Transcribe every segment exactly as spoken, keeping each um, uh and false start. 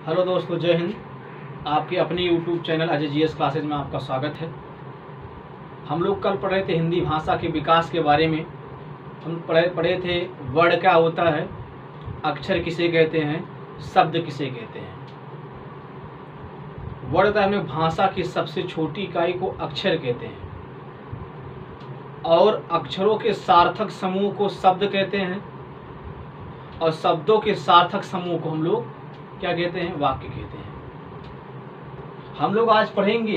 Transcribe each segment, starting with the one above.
Hello दोस्तों, जय हिंद। आपके अपने YouTube channel Ajay G S classes में आपका स्वागत है। हम लोग कल पढ़ रहे थे हिंदी भाषा के विकास के बारे में। हम पढ़े पढ़े थे वर्ड क्या होता है, अक्षर किसे कहते हैं, शब्द किसे कहते हैं। वर्ड हमने भाषा की सबसे छोटी इकाई को अक्षर कहते हैं और अक्षरों के सार्थक समूह को शब्द कहते हैं और शब्दों के सार्थक समूह को हम लोग क्या कहते हैं, वाक्य कहते हैं। हम लोग आज पढ़ेंगे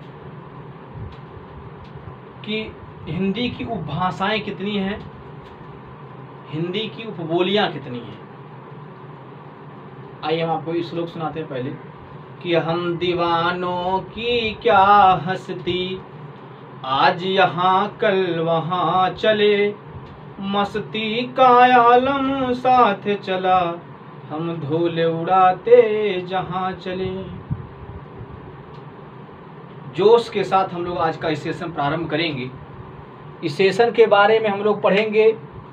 कि हिंदी की उपभाषाएं कितनी हैं, हिंदी की उपबोलियां कितनी हैं। आइए हम आपको इस श्लोक सुनाते हैं पहले कि हम दीवानों की क्या हस्ती, आज यहाँ कल वहाँ चले, मस्ती का आलम साथ चला, हम धूल उड़ाते जहाँ चले। जोश के साथ हम लोग आज का इस सेशन प्रारंभ करेंगे। इस सेशन के बारे में हम लोग पढ़ेंगे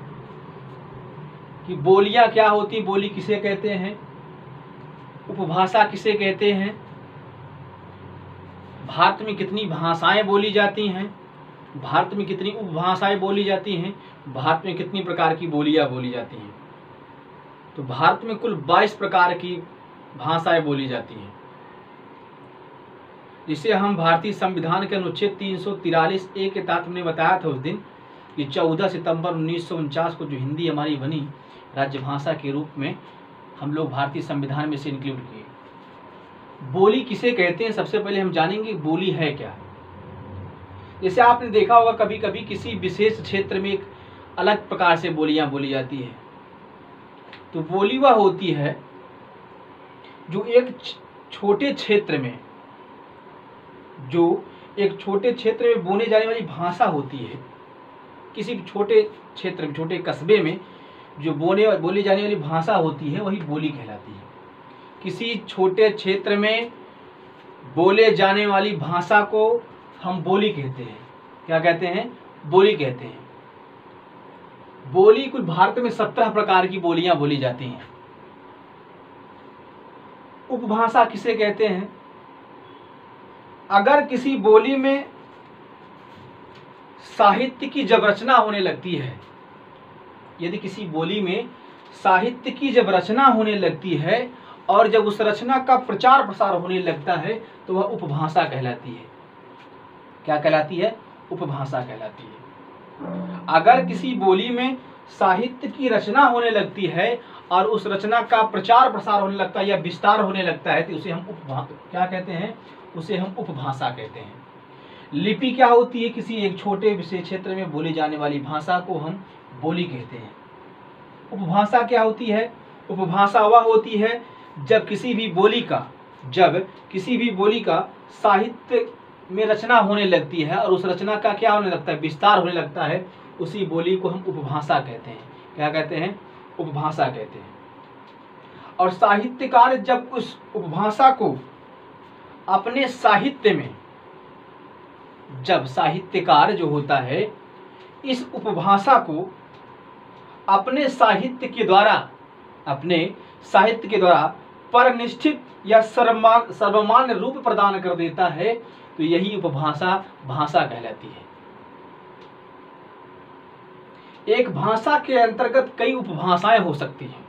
कि बोलियां क्या होती, बोली किसे कहते हैं, उपभाषा किसे कहते हैं, भारत में कितनी भाषाएं बोली जाती हैं, भारत में कितनी उपभाषाएं बोली जाती हैं, भारत में कितनी प्रकार की बोलियां बोली जाती हैं। तो भारत में कुल बाईस प्रकार की भाषाएं बोली जाती हैं, जिसे हम भारतीय संविधान के अनुच्छेद तीन सौ तिरालीस ए के तहत हमने बताया था उस दिन कि चौदह सितंबर उन्नीस सौ उनचास को जो हिंदी हमारी बनी राज्यभाषा के रूप में, हम लोग भारतीय संविधान में से इंक्लूड किए। बोली किसे कहते हैं, सबसे पहले हम जानेंगे बोली है क्या। जैसे आपने देखा होगा कभी कभी किसी विशेष क्षेत्र में एक अलग प्रकार से बोलियां बोली जाती है। तो बोली वह होती है जो एक छोटे क्षेत्र में जो एक छोटे क्षेत्र में बोले जाने वाली भाषा होती है। किसी भी छोटे क्षेत्र में, छोटे कस्बे में जो बोले बोली जाने वाली भाषा होती है वही बोली कहलाती है। किसी छोटे क्षेत्र में बोले जाने वाली भाषा को हम बोली कहते हैं। क्या कहते हैं? बोली कहते हैं। बोली कुल भारत में सत्रह प्रकार की बोलियां बोली जाती हैं। उपभाषा किसे कहते हैं? अगर किसी बोली में साहित्य की जब रचना होने लगती है, यदि किसी बोली में साहित्य की जब रचना होने लगती है और जब उस रचना का प्रचार प्रसार होने लगता है तो वह उपभाषा कहलाती है। क्या कहलाती है? उपभाषा कहलाती है। अगर किसी बोली में साहित्य की रचना होने लगती है और उस रचना का प्रचार प्रसार होने लगता है या विस्तार होने लगता है तो उसे हम उपभाषा क्या कहते हैं? उसे हम उपभाषा कहते हैं। लिपि क्या होती है? किसी एक छोटे विशेष क्षेत्र में बोली जाने वाली भाषा को हम बोली कहते हैं। उपभाषा क्या होती है? उपभाषा वह होती है जब किसी भी बोली का जब किसी भी बोली का साहित्य में रचना होने लगती है और उस रचना का क्या होने लगता है? विस्तार होने लगता है। उसी बोली को हम उपभाषा कहते हैं। क्या कहते हैं? उपभाषा कहते हैं। और साहित्यकार जब उस उपभाषा को अपने साहित्य में जब साहित्यकार जो होता है इस उपभाषा को अपने साहित्य के द्वारा अपने साहित्य के द्वारा परनिष्ठित या सर्वमान सर्वमान्य रूप प्रदान कर देता है तो यही उपभाषा भाषा कहलाती है। एक भाषा के अंतर्गत कई उपभाषाएं हो सकती हैं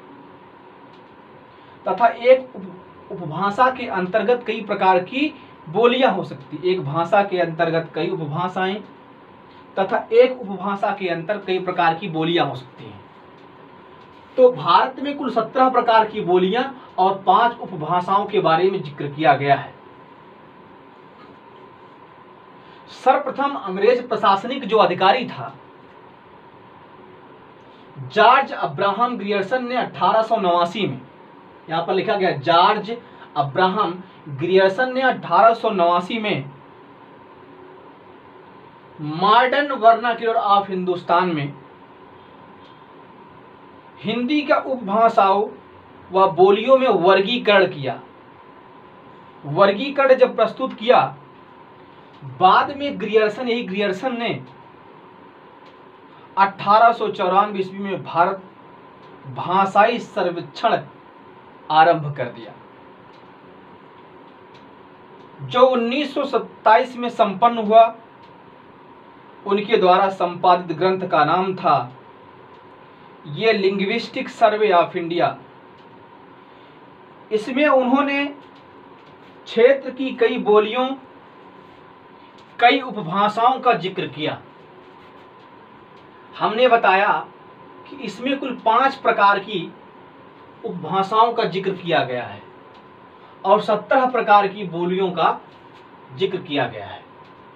तथा एक उपभाषा के अंतर्गत कई प्रकार की बोलियां हो सकती हैं। एक भाषा के अंतर्गत कई उपभाषाएं तथा एक उपभाषा के अंतर कई प्रकार की बोलियां हो सकती हैं। तो भारत में कुल सत्रह प्रकार की बोलियां और पांच उपभाषाओं के बारे में जिक्र किया गया है। सर्वप्रथम अंग्रेज प्रशासनिक जो अधिकारी था जॉर्ज अब्राहम ग्रियर्सन ने अठारह सौ नवासी में, यहां पर लिखा गया जॉर्ज अब्राहम ग्रियर्सन ने अठारह सौ नवासी में मॉडर्न वर्नाक्यूलर ऑफ हिंदुस्तान में हिंदी का उपभाषाओं व बोलियों में वर्गीकरण किया। वर्गीकरण जब प्रस्तुत किया, बाद में ग्रियर्सन यही ग्रियर्सन ने अठारह सौ चौरानवे ईस्वी में भारत भाषाई सर्वेक्षण आरंभ कर दिया। जो उन्नीस सौ सत्ताईस में संपन्न हुआ, उनके द्वारा संपादित ग्रंथ का नाम था ये लिंग्विस्टिक सर्वे ऑफ इंडिया। इसमें उन्होंने क्षेत्र की कई बोलियों, कई उपभाषाओं का जिक्र किया। हमने बताया कि इसमें कुल पांच प्रकार की उपभाषाओं का जिक्र किया गया है और सत्रह प्रकार की बोलियों का जिक्र किया गया है।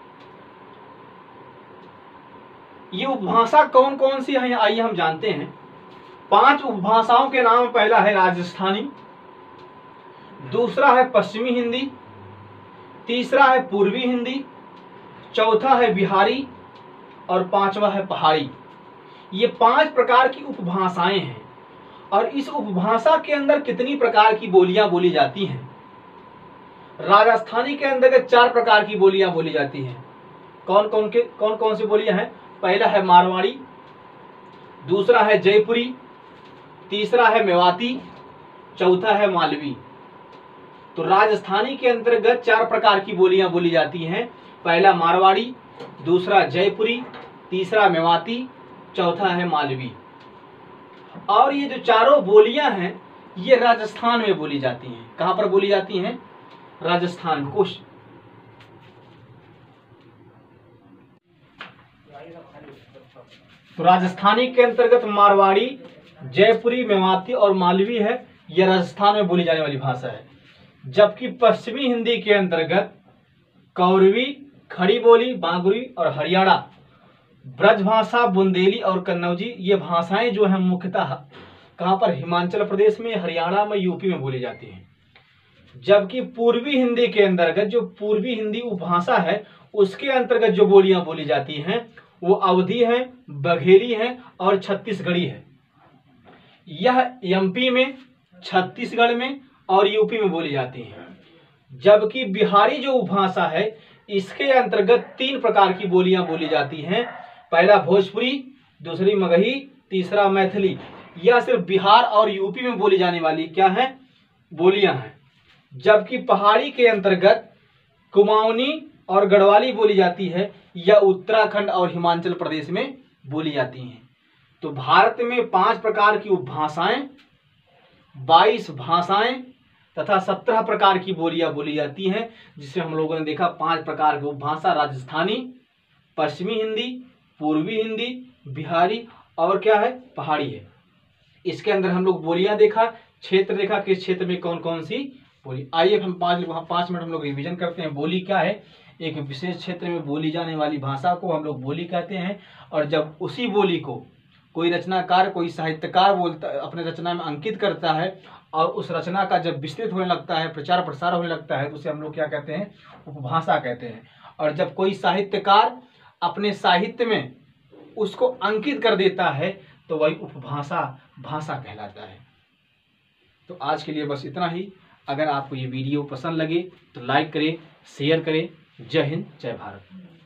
ये उपभाषा कौन कौन सी है, आइए हम जानते हैं। पांच उपभाषाओं के नाम, पहला है राजस्थानी, दूसरा है पश्चिमी हिंदी, तीसरा है पूर्वी हिंदी, चौथा है बिहारी और पांचवा है पहाड़ी। ये पांच प्रकार की उपभाषाएं हैं और इस उपभाषा के अंदर कितनी प्रकार की बोलियां बोली जाती हैं? राजस्थानी के अंतर्गत चार प्रकार की बोलियां बोली जाती हैं। कौन कौन के कौन कौन सी बोलियां हैं? पहला है मारवाड़ी, दूसरा है जयपुरी, तीसरा है मेवाती, चौथा है मालवी। तो राजस्थानी के अंतर्गत चार प्रकार की बोलियां बोली जाती हैं। पहला मारवाड़ी, दूसरा जयपुरी, तीसरा मेवाती, चौथा है मालवी। और ये जो चारों बोलियां हैं ये राजस्थान में बोली जाती हैं। कहां पर बोली जाती हैं? राजस्थान। कुछ तो राजस्थानी के अंतर्गत मारवाड़ी, जयपुरी, मेवाती और मालवी है, यह राजस्थान में बोली जाने वाली भाषा है। जबकि पश्चिमी हिंदी के अंतर्गत कौरवी, खड़ी बोली, बांगुरी और हरियाणा, ब्रजभाषा, बुंदेली और कन्नौजी, ये भाषाएं जो है मुख्यतः कहां पर? हिमाचल प्रदेश में, हरियाणा में, यूपी में बोली जाती हैं। जबकि पूर्वी हिंदी के अंतर्गत, जो पूर्वी हिंदी उपभाषा है, उसके अंतर्गत जो बोलियां बोली जाती हैं वो अवधी है, बघेली है और छत्तीसगढ़ी है। यह एमपी में, छत्तीसगढ़ में और यूपी में बोली जाती हैं। जबकि बिहारी जो उपभाषा है इसके अंतर्गत तीन प्रकार की बोलियां बोली जाती हैं। पहला भोजपुरी, दूसरी मगही, तीसरा मैथिली। यह सिर्फ बिहार और यूपी में बोली जाने वाली क्या है? बोलियां हैं। जबकि पहाड़ी के अंतर्गत कुमाऊनी और गढ़वाली बोली जाती है, यह उत्तराखंड और हिमाचल प्रदेश में बोली जाती हैं। तो भारत में पांच प्रकार की उपभाषाएं, बाईस भाषाएं तथा सत्रह प्रकार की बोलियां बोली जाती हैं, जिससे हम लोगों ने देखा पांच प्रकार की उपभाषा, राजस्थानी, पश्चिमी हिंदी, पूर्वी हिंदी, बिहारी और क्या है? पहाड़ी है। इसके अंदर हम लोग बोलियां देखा, क्षेत्र देखा, किस क्षेत्र में कौन कौन सी बोली। आइए हम पांच पांच मिनट हम लोग रिवीजन करते हैं। बोली क्या है? एक विशेष क्षेत्र में बोली जाने वाली भाषा को हम लोग बोली कहते हैं। और जब उसी बोली को कोई रचनाकार, कोई साहित्यकार बोलता अपने रचना में अंकित करता है और उस रचना का जब विस्तृत होने लगता है, प्रचार प्रसार होने लगता है, तो उसे हम लोग क्या कहते हैं? उपभाषा कहते हैं। और जब कोई साहित्यकार अपने साहित्य में उसको अंकित कर देता है तो वही उपभाषा भाषा कहलाता है। तो आज के लिए बस इतना ही। अगर आपको ये वीडियो पसंद लगे तो लाइक करें, शेयर करें। जय हिंद, जय भारत।